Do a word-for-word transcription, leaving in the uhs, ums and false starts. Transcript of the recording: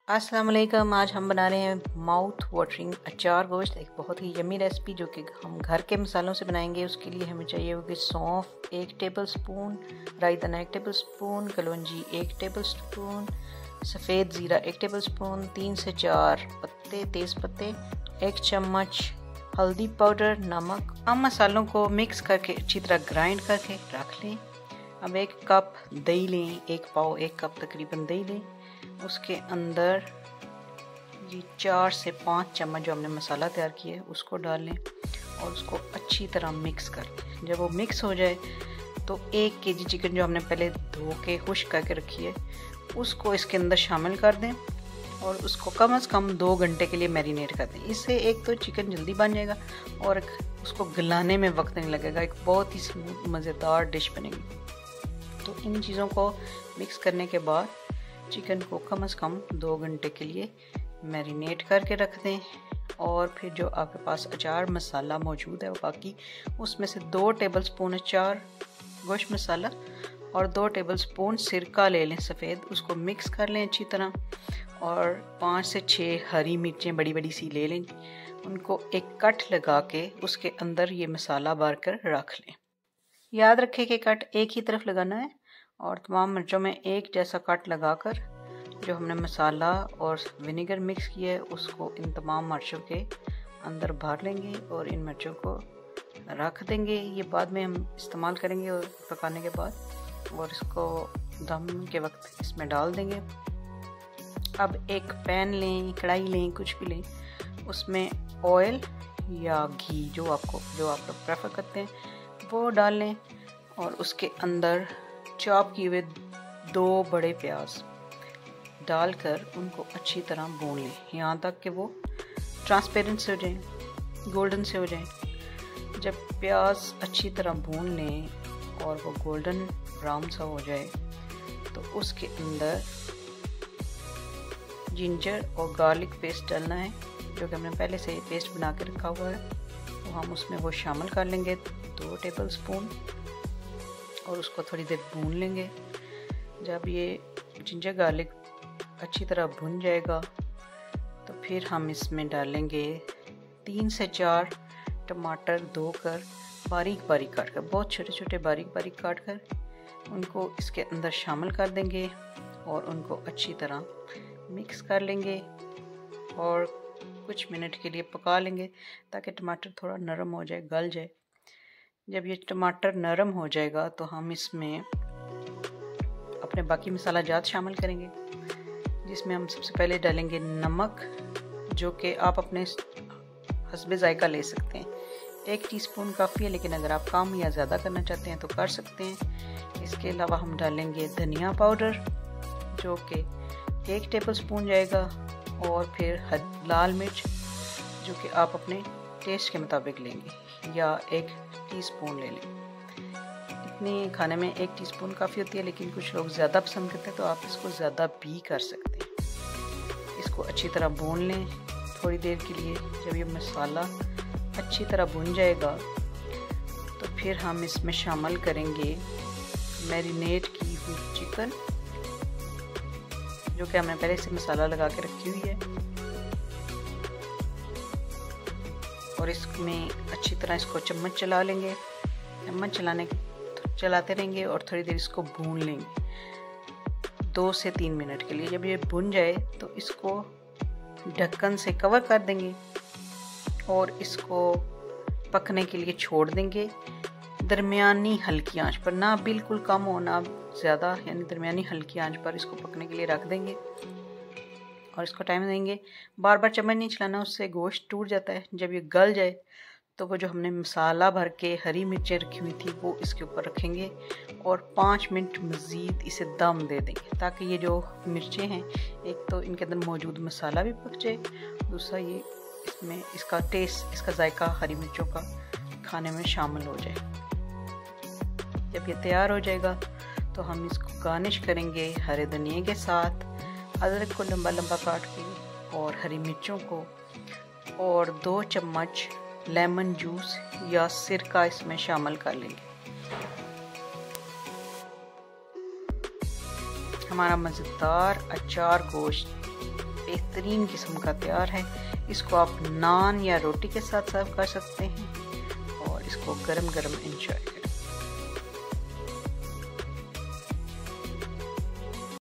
अस्सलाम वालेकुम। आज हम बना रहे हैं माउथ वाटरिंग अचार गोश्त, एक बहुत ही यमी रेसिपी जो कि हम घर के मसालों से बनाएंगे। उसके लिए हमें चाहिए होगी सौंफ एक टेबल स्पून, राई दाना एक टेबल स्पून, कलौंजी एक टेबल स्पून, सफ़ेद ज़ीरा एक टेबल स्पून, तीन से चार पत्ते तेज़ पत्ते, एक चम्मच हल्दी पाउडर, नमक। हम मसालों को मिक्स करके अच्छी तरह ग्राइंड करके रख लें। अब एक कप दही लें, एक पाव एक कप तकरीबन दही लें। उसके अंदर ये चार से पाँच चम्मच जो हमने मसाला तैयार किया है उसको डाल लें और उसको अच्छी तरह मिक्स कर लें। जब वो मिक्स हो जाए तो एक केजी चिकन जो हमने पहले धो के खुश्क करके रखी है उसको इसके अंदर शामिल कर दें और उसको कम से कम दो घंटे के लिए मैरिनेट कर दें। इससे एक तो चिकन जल्दी बन जाएगा और उसको गलाने में वक्त नहीं लगेगा। एक बहुत ही स्मूथ मज़ेदार डिश बनेगी। तो इन चीज़ों को मिक्स करने के बाद चिकन को कम से कम दो घंटे के लिए मैरिनेट करके रख दें। और फिर जो आपके पास अचार मसाला मौजूद है वो बाकी उसमें से दो टेबल स्पून अचार गोश्त मसाला और दो टेबल स्पून सिरका ले लें सफ़ेद, उसको मिक्स कर लें अच्छी तरह। और पाँच से छः हरी मिर्चें बड़ी बड़ी सी ले लें, उनको एक कट लगा के उसके अंदर ये मसाला भर कर रख लें। याद रखें कि कट एक ही तरफ लगाना है और तमाम मिर्चों में एक जैसा कट लगाकर जो हमने मसाला और विनेगर मिक्स किया है उसको इन तमाम मिर्चों के अंदर भर लेंगे और इन मिर्चों को रख देंगे। ये बाद में हम इस्तेमाल करेंगे और पकाने के बाद, और इसको दम के वक्त इसमें डाल देंगे। अब एक पैन लें, कढ़ाई लें, कुछ भी लें, उसमें ऑयल या घी जो आपको जो आप लोग प्रेफर करते हैं वो डाल लें और उसके अंदर चॉप किए हुए दो बड़े प्याज डालकर उनको अच्छी तरह भून लें यहाँ तक कि वो ट्रांसपेरेंट से हो जाएं, गोल्डन से हो जाएं। जब प्याज अच्छी तरह भून लें और वो गोल्डन ब्राउन सा हो जाए तो उसके अंदर जिंजर और गार्लिक पेस्ट डालना है जो कि हमने पहले से पेस्ट बना के रखा हुआ है। तो हम उसमें वो शामिल कर लेंगे दो टेबल स्पून और उसको थोड़ी देर भून लेंगे। जब ये जिंजर गार्लिक अच्छी तरह भुन जाएगा तो फिर हम इसमें डालेंगे तीन से चार टमाटर धोकर बारीक बारीक काट कर, बहुत छोटे छोटे बारीक बारीक काट कर उनको इसके अंदर शामिल कर देंगे और उनको अच्छी तरह मिक्स कर लेंगे और कुछ मिनट के लिए पका लेंगे ताकि टमाटर थोड़ा नरम हो जाए, गल जाए। जब ये टमाटर नरम हो जाएगा तो हम इसमें अपने बाकी मसाला जात शामिल करेंगे, जिसमें हम सबसे पहले डालेंगे नमक जो कि आप अपने हस्बे जायका ले सकते हैं। एक टीस्पून काफ़ी है, लेकिन अगर आप कम या ज़्यादा करना चाहते हैं तो कर सकते हैं। इसके अलावा हम डालेंगे धनिया पाउडर जो कि एक टेबल स्पून जाएगा और फिर लाल मिर्च जो कि आप अपने टेस्ट के मुताबिक लेंगे या एक टीस्पून ले लें। इतनी खाने में एक टीस्पून काफ़ी होती है, लेकिन कुछ लोग ज़्यादा पसंद करते हैं तो आप इसको ज़्यादा भी कर सकते हैं। इसको अच्छी तरह भून लें थोड़ी देर के लिए। जब ये मसाला अच्छी तरह भुन जाएगा तो फिर हम इसमें शामिल करेंगे मैरिनेट की हुई चिकन जो कि हमने पहले से मसाला लगा के रखी हुई है, और इसमें अच्छी तरह इसको चम्मच चला लेंगे। चम्मच चलाने चलाते रहेंगे और थोड़ी देर इसको भून लेंगे दो से तीन मिनट के लिए। जब ये भुन जाए तो इसको ढक्कन से कवर कर देंगे और इसको पकने के लिए छोड़ देंगे दरमियानी हल्की आंच पर, ना बिल्कुल कम हो ना ज़्यादा, यानी दरमियानी हल्की आंच पर इसको पकने के लिए रख देंगे और इसको टाइम देंगे। बार बार चम्मच नहीं चलाना, उससे गोश्त टूट जाता है। जब ये गल जाए तो वो जो हमने मसाला भर के हरी मिर्चें रखी हुई थी वो इसके ऊपर रखेंगे और पाँच मिनट मज़ीद इसे दम दे देंगे ताकि ये जो मिर्चें हैं एक तो इनके अंदर मौजूद मसाला भी पक जाए, दूसरा ये इसमें इसका टेस्ट, इसका जायका हरी मिर्चों का खाने में शामिल हो जाए। जब ये तैयार हो जाएगा तो हम इसको गार्निश करेंगे हरे धनिए के साथ, अदरक को लंबा लंबा काट के और हरी मिर्चों को, और दो चम्मच लेमन जूस या सिरका इसमें शामिल कर लेंगे। हमारा मज़ेदार अचार गोश्त बेहतरीन किस्म का तैयार है। इसको आप नान या रोटी के साथ सर्व कर सकते हैं और इसको गरम गरम एंजॉय करें।